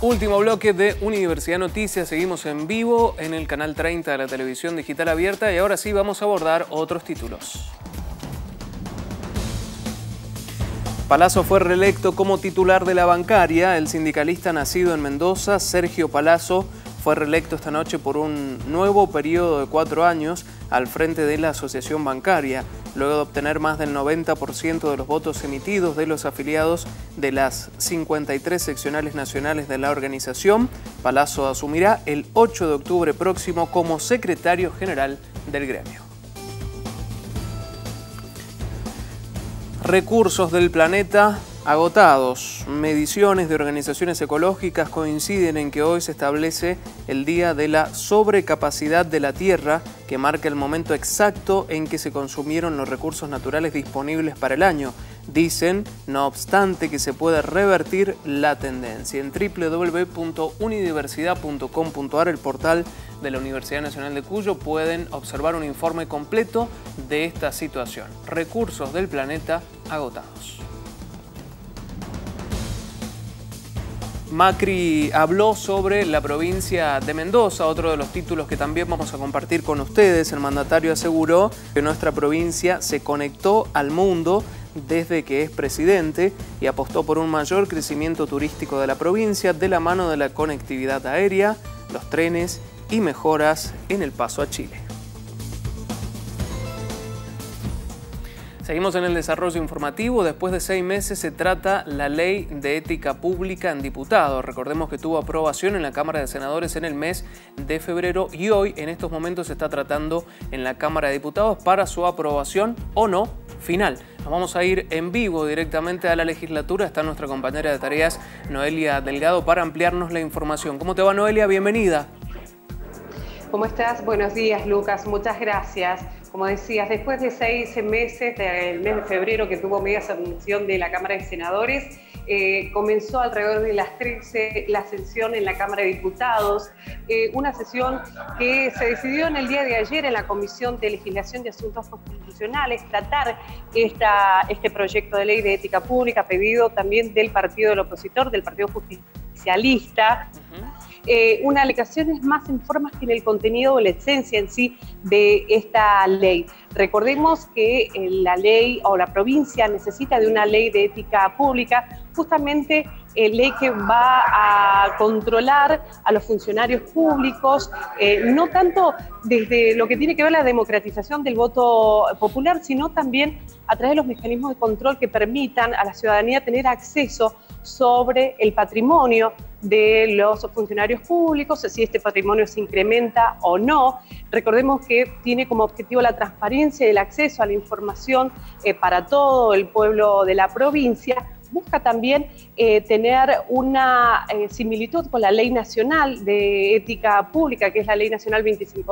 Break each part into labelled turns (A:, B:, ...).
A: Último bloque de Universidad Noticias. Seguimos en vivo en el canal 30 de la televisión digital abierta y ahora sí vamos a abordar otros títulos. Palazzo fue reelecto como titular de la bancaria. El sindicalista nacido en Mendoza, Sergio Palazzo, fue reelecto esta noche por un nuevo periodo de 4 años al frente de la asociación bancaria, luego de obtener más del 90% de los votos emitidos de los afiliados de las 53 seccionales nacionales de la organización. Palazzo asumirá el 8 de octubre próximo como secretario general del gremio. Recursos del planeta agotados. Mediciones de organizaciones ecológicas coinciden en que hoy se establece el Día de la Sobrecapacidad de la Tierra, que marca el momento exacto en que se consumieron los recursos naturales disponibles para el año. Dicen, no obstante, que se puede revertir la tendencia. En www.unidiversidad.com.ar, el portal de la Universidad Nacional de Cuyo, pueden observar un informe completo de esta situación. Recursos del planeta agotados. Macri habló sobre la provincia de Mendoza, otro de los títulos que también vamos a compartir con ustedes. El mandatario aseguró que nuestra provincia se conectó al mundo desde que es presidente y apostó por un mayor crecimiento turístico de la provincia de la mano de la conectividad aérea, los trenes y mejoras en el paso a Chile. Seguimos en el desarrollo informativo. Después de 6 meses se trata la Ley de Ética Pública en Diputados. Recordemos que tuvo aprobación en la Cámara de Senadores en el mes de febrero y hoy, en estos momentos, se está tratando en la Cámara de Diputados para su aprobación o no final. Nos vamos a ir en vivo directamente a la legislatura. Está nuestra compañera de tareas, Noelia Delgado, para ampliarnos la información. ¿Cómo te va, Noelia? Bienvenida.
B: ¿Cómo estás? Buenos días, Lucas. Muchas gracias. Como decías, después de 6 meses del mes de febrero que tuvo media sesión de la Cámara de Senadores, comenzó alrededor de las 13 la sesión en la Cámara de Diputados, una sesión que se decidió en el día de ayer en la Comisión de Legislación de Asuntos Constitucionales tratar este proyecto de ley de ética pública, pedido también del partido del opositor, del Partido Justicialista. Una alegación es más en formas que en el contenido o la esencia en sí de esta ley. Recordemos que la ley o la provincia necesita de una ley de ética pública, justamente ley que va a controlar a los funcionarios públicos, no tanto desde lo que tiene que ver la democratización del voto popular, sino también a través de los mecanismos de control que permitan a la ciudadanía tener acceso sobre el patrimonio de los funcionarios públicos, si este patrimonio se incrementa o no. Recordemos que tiene como objetivo la transparencia y el acceso a la información para todo el pueblo de la provincia. Busca también tener una similitud con la Ley Nacional de Ética Pública, que es la Ley Nacional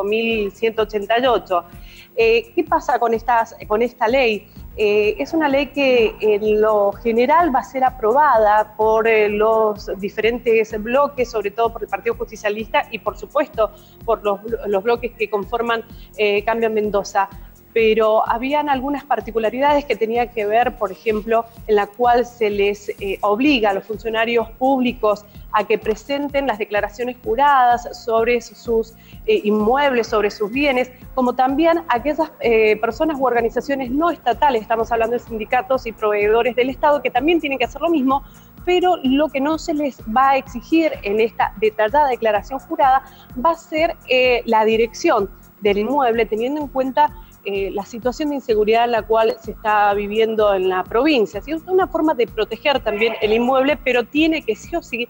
B: 25.188. ¿Qué pasa con esta ley? Es una ley que en lo general va a ser aprobada por los diferentes bloques, sobre todo por el Partido Justicialista y por supuesto por los bloques que conforman Cambio en Mendoza. Pero habían algunas particularidades que tenían que ver, por ejemplo, en la cual se les obliga a los funcionarios públicos a que presenten las declaraciones juradas sobre sus inmuebles, sobre sus bienes, como también a aquellas personas u organizaciones no estatales, estamos hablando de sindicatos y proveedores del Estado, que también tienen que hacer lo mismo, pero lo que no se les va a exigir en esta detallada declaración jurada va a ser la dirección del inmueble, teniendo en cuenta la situación de inseguridad en la cual se está viviendo en la provincia. Es una forma de proteger también el inmueble, pero tiene que sí o sí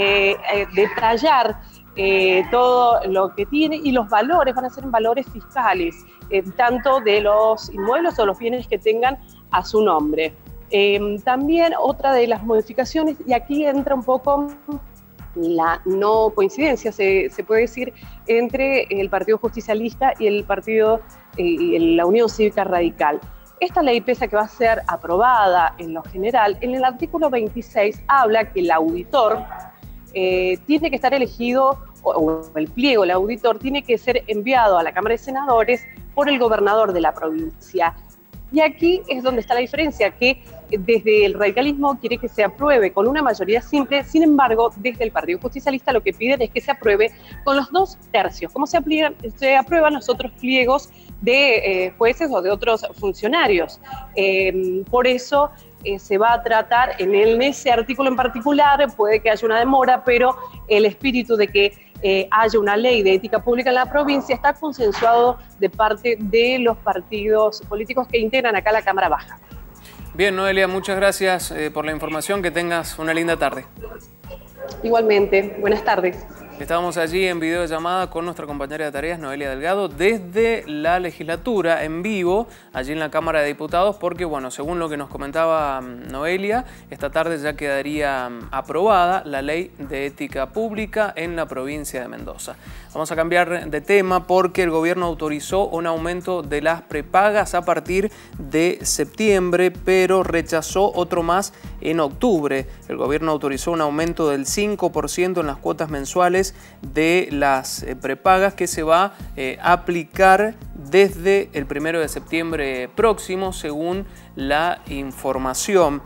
B: detallar todo lo que tiene, y los valores van a ser valores fiscales, tanto de los inmuebles o los bienes que tengan a su nombre. También otra de las modificaciones, y aquí entra un poco la no coincidencia, se puede decir, entre el Partido Justicialista y el partido la Unión Cívica Radical. Esta ley, pese a que va a ser aprobada en lo general, en el artículo 26 habla que el auditor tiene que estar elegido, o el pliego, el auditor, tiene que ser enviado a la Cámara de Senadores por el gobernador de la provincia. Y aquí es donde está la diferencia, que desde el radicalismo quiere que se apruebe con una mayoría simple. Sin embargo, desde el Partido Justicialista lo que piden es que se apruebe con los 2/3, como se aprueban los otros pliegos de jueces o de otros funcionarios. Por eso se va a tratar en ese artículo en particular, puede que haya una demora, pero el espíritu de que haya una ley de ética pública en la provincia está consensuado de parte de los partidos políticos que integran acá la Cámara Baja.
A: Bien, Noelia, muchas gracias por la información. Que tengas una linda tarde.
B: Igualmente, buenas tardes.
A: Estábamos allí en videollamada con nuestra compañera de tareas, Noelia Delgado, desde la legislatura, en vivo, allí en la Cámara de Diputados, porque, bueno, según lo que nos comentaba Noelia, esta tarde ya quedaría aprobada la ley de ética pública en la provincia de Mendoza. Vamos a cambiar de tema porque el gobierno autorizó un aumento de las prepagas a partir de septiembre, pero rechazó otro más en octubre. El gobierno autorizó un aumento del 5% en las cuotas mensuales de las prepagas que se va a aplicar desde el 1 de septiembre próximo, según la información.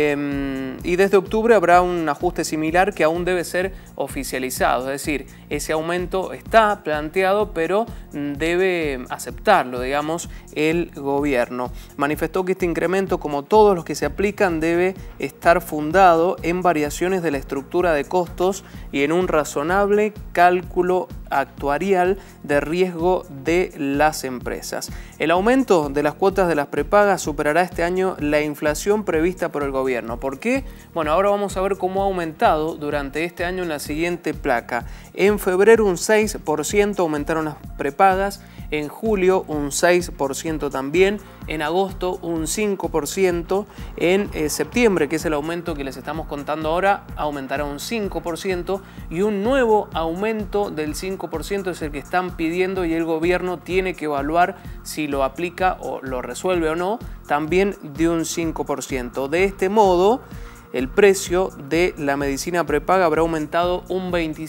A: Y desde octubre habrá un ajuste similar que aún debe ser oficializado. Es decir, ese aumento está planteado, pero debe aceptarlo, digamos, el gobierno. Manifestó que este incremento, como todos los que se aplican, debe estar fundado en variaciones de la estructura de costos y en un razonable cálculo actuarial de riesgo de las empresas. El aumento de las cuotas de las prepagas superará este año la inflación prevista por el gobierno. ¿Por qué? Bueno, ahora vamos a ver cómo ha aumentado durante este año en la siguiente placa. En febrero un 6% aumentaron las prepagas, en julio un 6% también, en agosto un 5%, en septiembre, que es el aumento que les estamos contando ahora, aumentará un 5% y un nuevo aumento del 5% es el que están pidiendo y el gobierno tiene que evaluar si lo aplica o lo resuelve o no, también de un 5%. De este modo, el precio de la medicina prepaga habrá aumentado un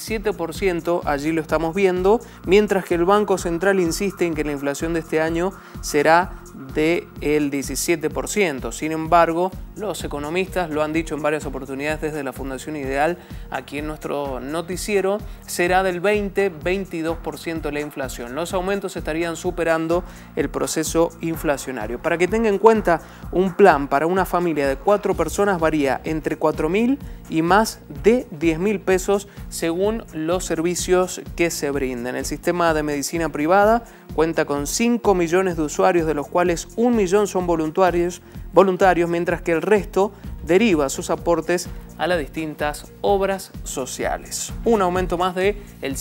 A: 27%, allí lo estamos viendo, mientras que el Banco Central insiste en que la inflación de este año será del 17%. Sin embargo, los economistas lo han dicho en varias oportunidades desde la Fundación Ideal, aquí en nuestro noticiero, será del 20-22% la inflación. Los aumentos estarían superando el proceso inflacionario. Para que tenga en cuenta, un plan para una familia de 4 personas varía entre 4.000 y más de 10.000 pesos según los servicios que se brinden. El sistema de medicina privada cuenta con 5 millones de usuarios, de los cuales 1 millón son voluntarios, mientras que el resto deriva sus aportes a las distintas obras sociales. Un aumento más del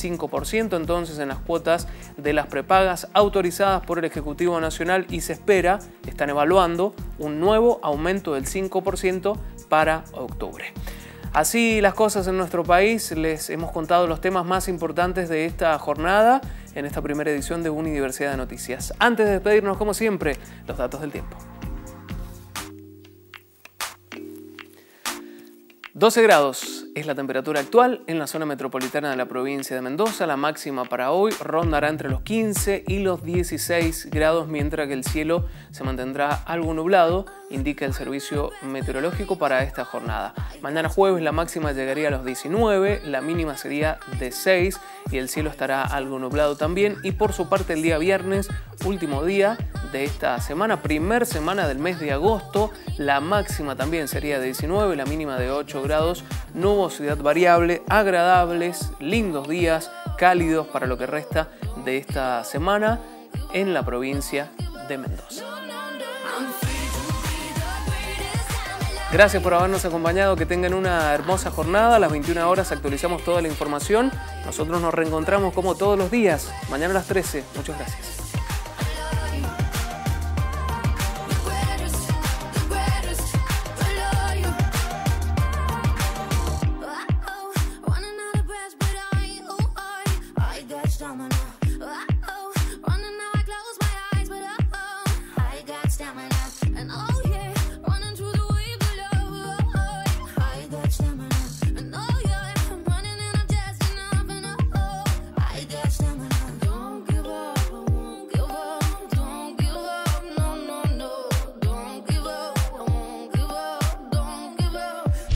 A: 5% entonces en las cuotas de las prepagas autorizadas por el Ejecutivo Nacional y se espera, están evaluando, un nuevo aumento del 5% para octubre. Así las cosas en nuestro país, les hemos contado los temas más importantes de esta jornada en esta primera edición de Unidiversidad de Noticias. Antes de despedirnos, como siempre, los datos del tiempo. 12 grados es la temperatura actual en la zona metropolitana de la provincia de Mendoza. La máxima para hoy rondará entre los 15 y los 16 grados, mientras que el cielo se mantendrá algo nublado, indica el servicio meteorológico para esta jornada. Mañana jueves la máxima llegaría a los 19, la mínima sería de 6 y el cielo estará algo nublado también. Y por su parte el día viernes, último día de esta semana, primer semana del mes de agosto, la máxima también sería de 19, la mínima de 8 grados, nubosidad variable, agradables, lindos días, cálidos para lo que resta de esta semana en la provincia de Mendoza. Gracias por habernos acompañado, que tengan una hermosa jornada. A las 21 horas actualizamos toda la información. Nosotros nos reencontramos como todos los días, mañana a las 13. Muchas gracias.
C: Running now, I close my eyes, but I got stamina, and oh yeah.